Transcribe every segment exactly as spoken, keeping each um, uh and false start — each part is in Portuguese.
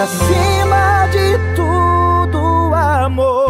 acima de tudo, amor.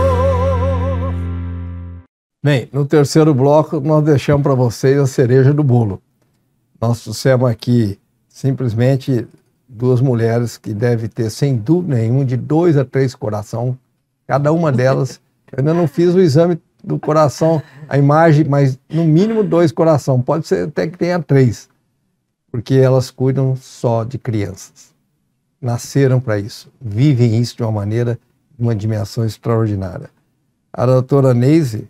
Bem, no terceiro bloco nós deixamos para vocês a cereja do bolo. Nós trouxemos aqui simplesmente duas mulheres que devem ter, sem dúvida nenhuma, de dois a três coração. Cada uma delas, eu ainda não fiz o exame do coração, a imagem, mas no mínimo dois coração. Pode ser até que tenha três, porque elas cuidam só de crianças. Nasceram para isso, vivem isso de uma maneira, de uma dimensão extraordinária. A doutora Neise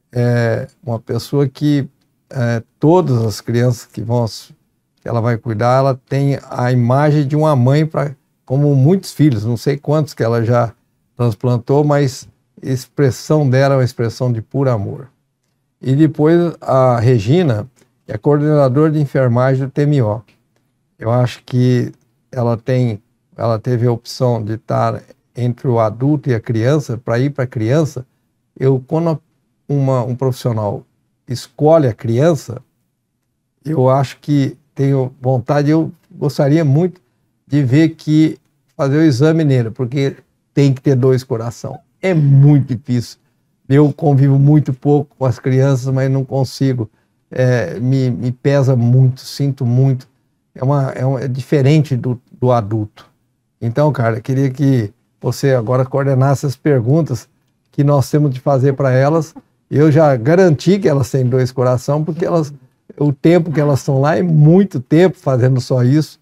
é uma pessoa que é, todas as crianças que vão, que ela vai cuidar, ela tem a imagem de uma mãe, pra, como muitos filhos, não sei quantos que ela já transplantou, mas a expressão dela é uma expressão de puro amor. E depois a Regina é coordenadora de enfermagem do T M O. Eu acho que ela tem, ela teve a opção de estar entre o adulto e a criança. Para ir para a criança, eu, quando uma, um profissional escolhe a criança, eu acho que tenho vontade, eu gostaria muito de ver que fazer o exame nele, porque tem que ter dois coração. É muito difícil. Eu convivo muito pouco com as crianças, mas não consigo. É, me, me pesa muito, sinto muito. É, uma, é, uma, é diferente do, do adulto. Então, cara, eu queria que você agora coordenasse as perguntas que nós temos de fazer para elas. Eu já garanti que elas têm dois coração, porque elas, o tempo que elas estão lá é muito tempo fazendo só isso.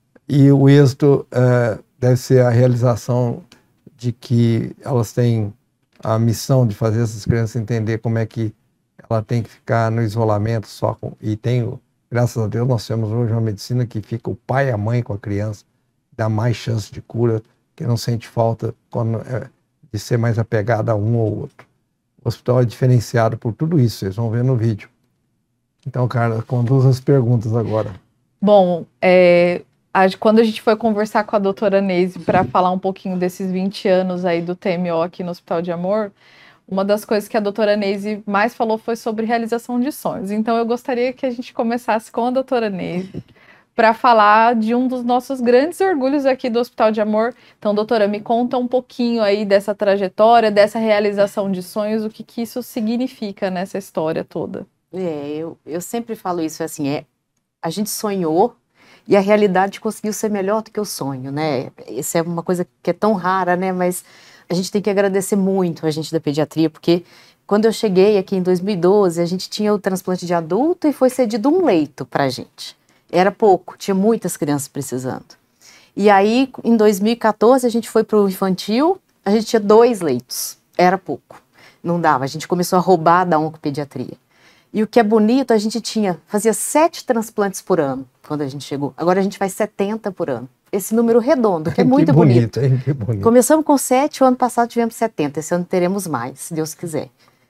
E o êxito é, deve ser a realização de que elas têm a missão de fazer essas crianças entender como é que ela tem que ficar no isolamento só com... E tem, graças a Deus, nós temos hoje uma medicina que fica o pai e a mãe com a criança, dá mais chance de cura, que não sente falta quando, é, de ser mais apegada a um ou outro. O hospital é diferenciado por tudo isso, vocês vão ver no vídeo. Então, Carla, conduz as perguntas agora. Bom, é... quando a gente foi conversar com a doutora Neise para falar um pouquinho desses vinte anos aí do T M O aqui no Hospital de Amor, uma das coisas que a doutora Neise mais falou foi sobre realização de sonhos. Então eu gostaria que a gente começasse com a doutora Neise para falar de um dos nossos grandes orgulhos aqui do Hospital de Amor. Então, doutora, me conta um pouquinho aí dessa trajetória, dessa realização de sonhos, o que, que isso significa nessa história toda. É, eu, eu sempre falo isso, assim, é, a gente sonhou e a realidade conseguiu ser melhor do que o sonho, né? Isso é uma coisa que é tão rara, né? Mas a gente tem que agradecer muito a gente da pediatria, porque quando eu cheguei aqui em dois mil e doze, a gente tinha o transplante de adulto e foi cedido um leito pra gente. Era pouco, tinha muitas crianças precisando. E aí, em dois mil e quatorze, a gente foi pro infantil, a gente tinha dois leitos, era pouco. Não dava, a gente começou a roubar da oncopediatria. E o que é bonito, a gente tinha, fazia sete transplantes por ano, quando a gente chegou. Agora a gente faz setenta por ano. Esse número redondo, que é muito que bonito. bonito. Hein? Que bonito. Começamos com sete, o ano passado tivemos setenta. Esse ano teremos mais, se Deus quiser.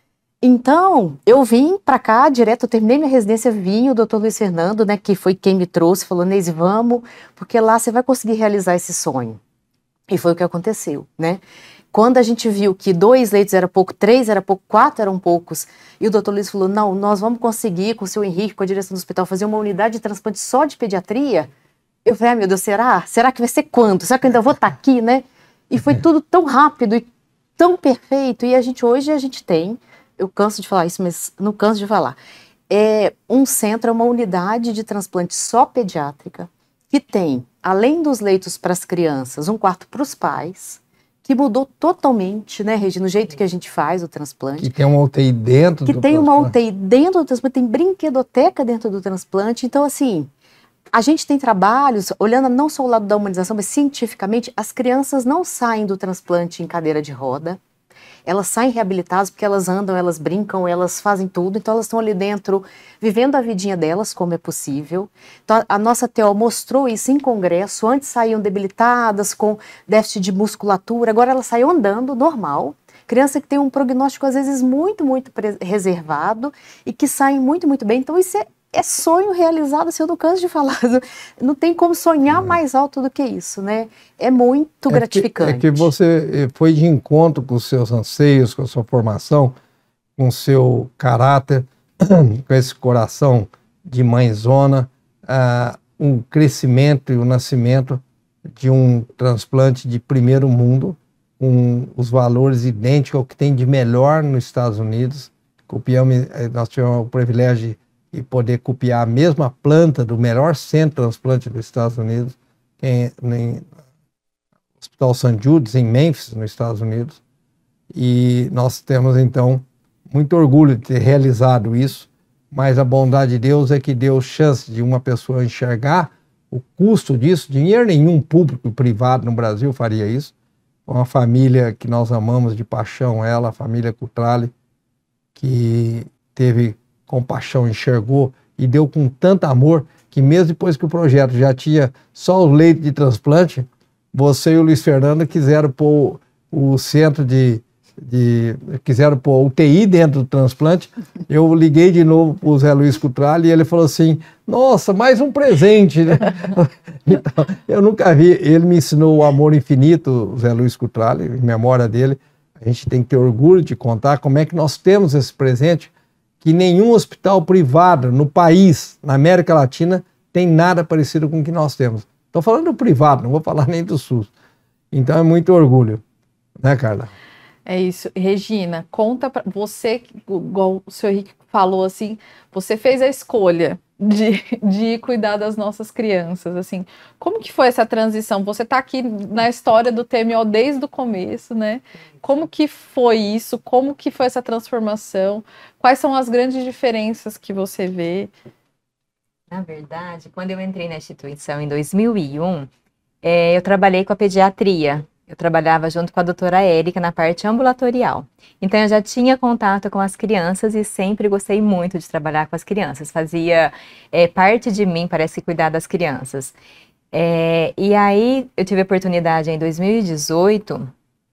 Então, eu vim pra cá direto, eu terminei minha residência, vim o doutor Luiz Fernando, né, que foi quem me trouxe, falou, Neise, vamos, porque lá você vai conseguir realizar esse sonho. E foi o que aconteceu, né? Quando a gente viu que dois leitos era pouco, três era pouco, quatro eram poucos, e o doutor Luiz falou, não, nós vamos conseguir, com o seu Henrique, com a direção do hospital, fazer uma unidade de transplante só de pediatria. Eu falei, ah, meu Deus, será? Será que vai ser quanto? Será que eu ainda vou estar aqui, né? E foi tudo tão rápido e tão perfeito, e a gente, hoje a gente tem, eu canso de falar isso, mas não canso de falar, é um centro, é uma unidade de transplante só pediátrica, que tem, além dos leitos para as crianças, um quarto para os pais, que mudou totalmente, né, Regina, o jeito que a gente faz o transplante. Que tem uma U T I dentro que do tem transplante. uma U T I dentro do transplante, tem brinquedoteca dentro do transplante. Então, assim, a gente tem trabalhos, olhando não só o lado da humanização, mas cientificamente, as crianças não saem do transplante em cadeira de roda. Elas saem reabilitadas porque elas andam, elas brincam, elas fazem tudo, então elas estão ali dentro vivendo a vidinha delas como é possível. Então a nossa T O mostrou isso em congresso, antes saíam debilitadas, com déficit de musculatura, agora elas saíam andando normal. Criança que tem um prognóstico às vezes muito, muito reservado e que saem muito, muito bem, então isso é É sonho realizado, assim, eu não canso de falar, não tem como sonhar mais alto do que isso, né? É muito é gratificante. Que, é que você foi de encontro com os seus anseios, com a sua formação, com o seu caráter, com esse coração de mãezona, uh, um crescimento e o um nascimento de um transplante de primeiro mundo, com os valores idênticos ao que tem de melhor nos Estados Unidos. Copiamos, nós tivemos o privilégio de poder copiar a mesma planta do melhor centro de transplante dos Estados Unidos, em, em Hospital Saint Jude's, em Memphis, nos Estados Unidos. E nós temos, então, muito orgulho de ter realizado isso, mas a bondade de Deus é que deu chance de uma pessoa enxergar o custo disso. Dinheiro nenhum público e privado no Brasil faria isso. Uma família que nós amamos de paixão, ela, a família Cutrale, que teve compaixão, enxergou e deu com tanto amor que mesmo depois que o projeto já tinha só o leito de transplante, você e o Luiz Fernando quiseram pôr o centro de, de quiseram pôr U T I dentro do transplante. Eu liguei de novo para o Zé Luiz Cutrale e ele falou assim, nossa, mais um presente, né? Então, eu nunca vi, ele me ensinou o amor infinito, o Zé Luiz Cutrale, em memória dele. A gente tem que ter orgulho de contar como é que nós temos esse presente, que nenhum hospital privado no país, na América Latina, tem nada parecido com o que nós temos. Estou falando do privado, não vou falar nem do SUS. Então é muito orgulho, né, Carla? É isso. Regina, conta para você, igual o senhor Henrique falou, assim, você fez a escolha de, de cuidar das nossas crianças, assim, como que foi essa transição? Você está aqui na história do T M O desde o começo, né? Como que foi isso? Como que foi essa transformação? Quais são as grandes diferenças que você vê? Na verdade, quando eu entrei na instituição em dois mil e um, é, eu trabalhei com a pediatria. Eu trabalhava junto com a doutora Érica na parte ambulatorial. Então, eu já tinha contato com as crianças e sempre gostei muito de trabalhar com as crianças. Fazia é, parte de mim, parece, cuidar das crianças. É, e aí, eu tive a oportunidade em dois mil e dezoito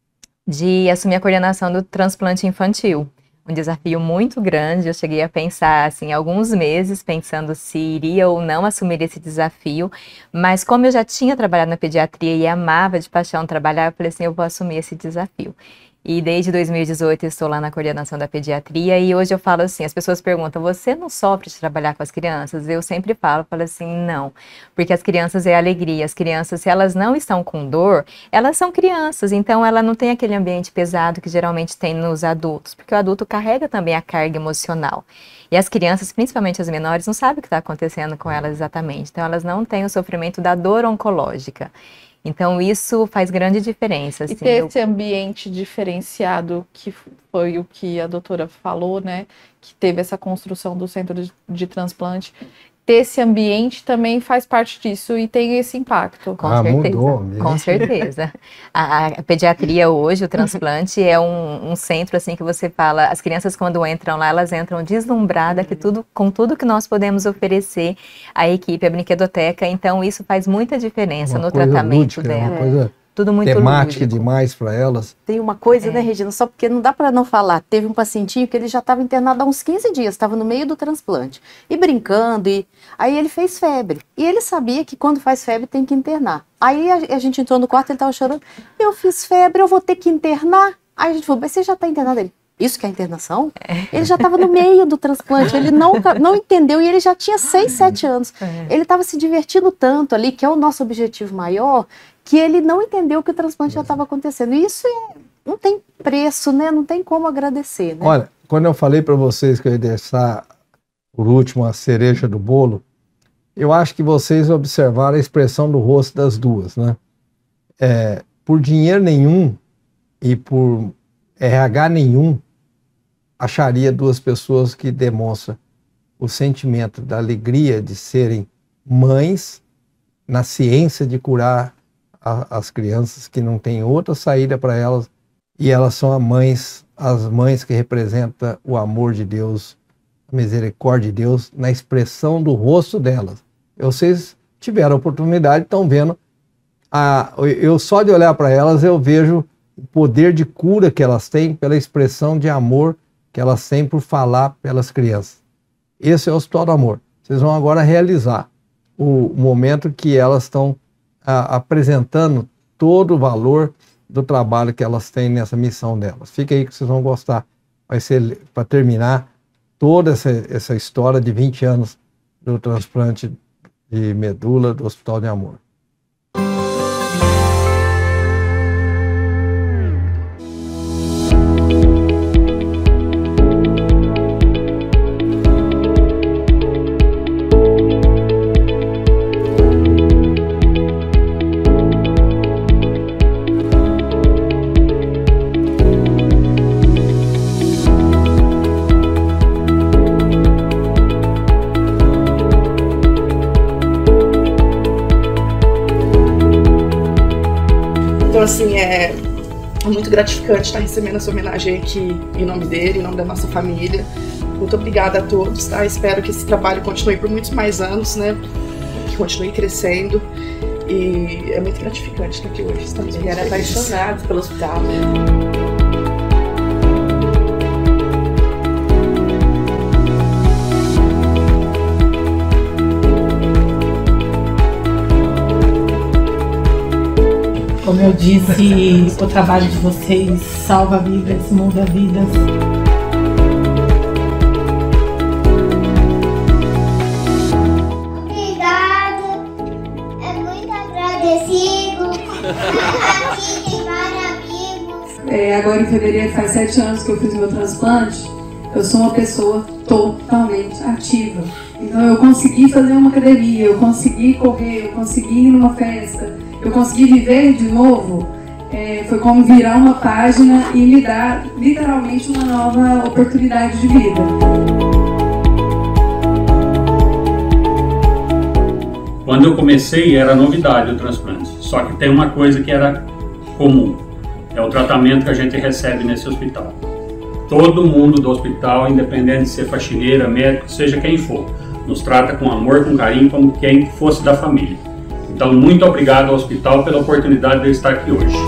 de assumir a coordenação do transplante infantil. Um desafio muito grande, eu cheguei a pensar, assim, alguns meses, pensando se iria ou não assumir esse desafio, mas como eu já tinha trabalhado na pediatria e amava de paixão trabalhar, eu falei assim, eu vou assumir esse desafio. E desde dois mil e dezoito eu estou lá na coordenação da pediatria e hoje eu falo assim, as pessoas perguntam, você não sofre de trabalhar com as crianças? Eu sempre falo, falo assim, não, porque as crianças é alegria, as crianças, se elas não estão com dor, elas são crianças, então ela não tem aquele ambiente pesado que geralmente tem nos adultos, porque o adulto carrega também a carga emocional. E as crianças, principalmente as menores, não sabem o que está acontecendo com elas exatamente, então elas não têm o sofrimento da dor oncológica. Então, isso faz grande diferença. Assim, e ter eu... esse ambiente diferenciado, que foi o que a doutora falou, né? Que teve essa construção do centro de, de transplante. Ter esse ambiente também faz parte disso e tem esse impacto. Com ah, certeza. Mudou, com certeza. A, a pediatria hoje, o transplante, é um, um centro assim que você fala, as crianças quando entram lá, elas entram deslumbradas que tudo, com tudo que nós podemos oferecer à equipe, à brinquedoteca, então isso faz muita diferença uma no coisa tratamento lúdica, dela. Uma coisa tudo muito temática lúdico. demais para elas. Tem uma coisa, É. né, Regina, só porque não dá para não falar. Teve um pacientinho que ele já estava internado há uns quinze dias, estava no meio do transplante. E brincando, e aí ele fez febre. E ele sabia que quando faz febre tem que internar. Aí a, a gente entrou no quarto, ele estava chorando. Eu fiz febre, eu vou ter que internar? Aí a gente falou, mas você já está internado? Ele, isso que é internação? É. Ele já estava no meio do transplante, ele não, não entendeu e ele já tinha seis, sete anos. É. Ele estava se divertindo tanto ali, que é o nosso objetivo maior, que ele não entendeu que o transplante já estava acontecendo. E isso é, não tem preço, né? Não tem como agradecer, né? Olha, quando eu falei para vocês que eu ia deixar, por último, a cereja do bolo, eu acho que vocês observaram a expressão do rosto das duas, né? É, por dinheiro nenhum e por R H nenhum, acharia duas pessoas que demonstram o sentimento da alegria de serem mães na ciência de curar a, as crianças, que não tem outra saída para elas, e elas são as mães, as mães que representam o amor de Deus, a misericórdia de Deus na expressão do rosto delas. Vocês tiveram a oportunidade, estão vendo, a, eu só de olhar para elas eu vejo o poder de cura que elas têm pela expressão de amor que elas têm por falar pelas crianças. Esse é o Hospital do Amor. Vocês vão agora realizar o momento que elas estão a, apresentando todo o valor do trabalho que elas têm nessa missão delas. Fica aí que vocês vão gostar. Vai ser, para terminar, toda essa, essa história de vinte anos do transplante de medula do Hospital de Amor. assim, é muito gratificante estar recebendo essa homenagem aqui em nome dele, em nome da nossa família. Muito obrigada a todos, tá? Espero que esse trabalho continue por muitos mais anos, né? Que continue crescendo. E é muito gratificante estar aqui hoje. Estamos muito era apaixonados pelo hospital. Como eu disse, o trabalho de vocês salva vidas, muda vidas. É, agora em fevereiro faz sete anos que eu fiz meu transplante. Eu sou uma pessoa totalmente ativa. Então eu consegui fazer uma academia, eu consegui correr, eu consegui ir numa festa, eu consegui viver de novo. É, foi como virar uma página e me dar literalmente uma nova oportunidade de vida. Quando eu comecei era novidade o transplante, só que tem uma coisa que era comum, é o tratamento que a gente recebe nesse hospital. Todo mundo do hospital, independente de ser faxineira, médico, seja quem for, nos trata com amor, com carinho, como quem fosse da família. Então, muito obrigado ao hospital pela oportunidade de eu estar aqui hoje.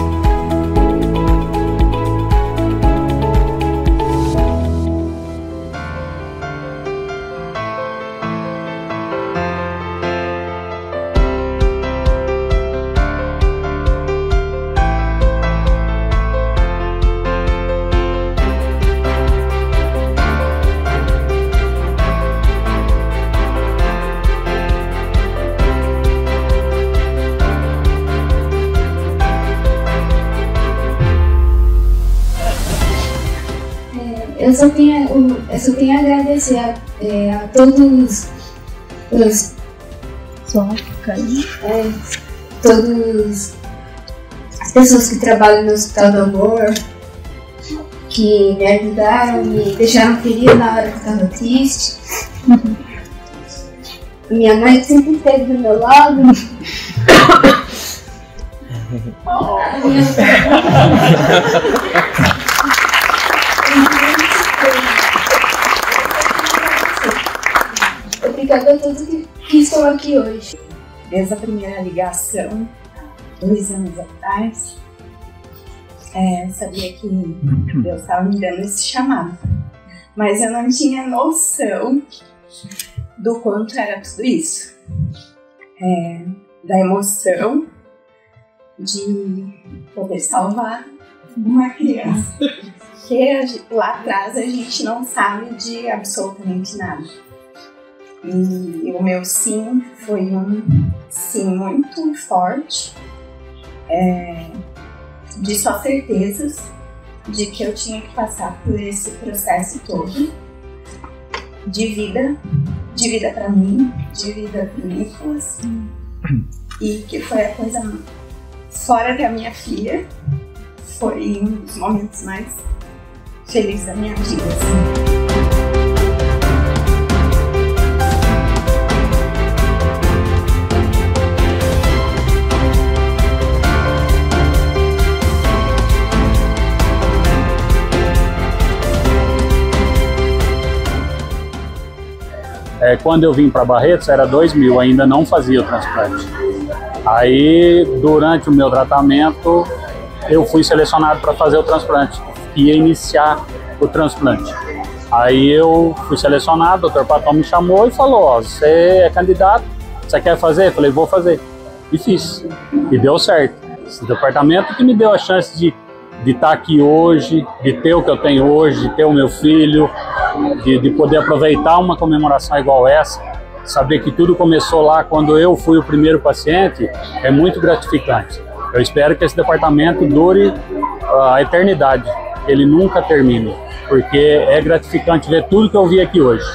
Eu só tenho, eu só tenho a agradecer a, é, a todos os é, todos as pessoas que trabalham no Hospital do Amor, que me ajudaram, me deixaram feliz na hora que eu estava triste. Minha mãe sempre esteve do meu lado. Obrigada a todos que, que estão aqui hoje. Desde a primeira ligação, dois anos atrás, é, sabia que Deus estava me dando esse chamado. Mas eu não tinha noção do quanto era tudo isso. É, da emoção de poder salvar uma criança. Que lá atrás a gente não sabe de absolutamente nada. E o meu sim foi um sim muito forte, é, de só certezas de que eu tinha que passar por esse processo todo de vida, de vida para mim, de vida para o Nicolas, e que foi a coisa fora da minha filha, foi um dos momentos mais felizes da minha vida. Assim. É, quando eu vim para Barretos era dois mil, ainda não fazia o transplante. Aí, durante o meu tratamento, eu fui selecionado para fazer o transplante, ia iniciar o transplante. Aí eu fui selecionado, o doutor Patão me chamou e falou, ó, você é candidato, você quer fazer? Eu falei, vou fazer. E fiz. E deu certo. Esse departamento que me deu a chance de de estar aqui hoje, de ter o que eu tenho hoje, de ter o meu filho, de, de poder aproveitar uma comemoração igual essa, saber que tudo começou lá quando eu fui o primeiro paciente, é muito gratificante. Eu espero que esse departamento dure a eternidade, que ele nunca termine, porque é gratificante ver tudo que eu vi aqui hoje.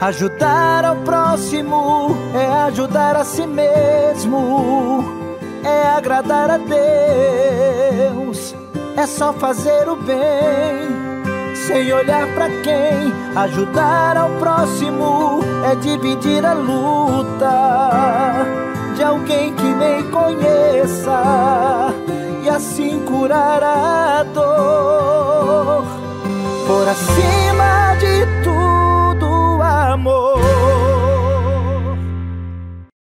Ajudar ao próximo é ajudar a si mesmo, é agradar a Deus, é só fazer o bem, sem olhar pra quem. Ajudar ao próximo é dividir a luta de alguém que nem conheça, e assim curar a dor. Por acima de tudo,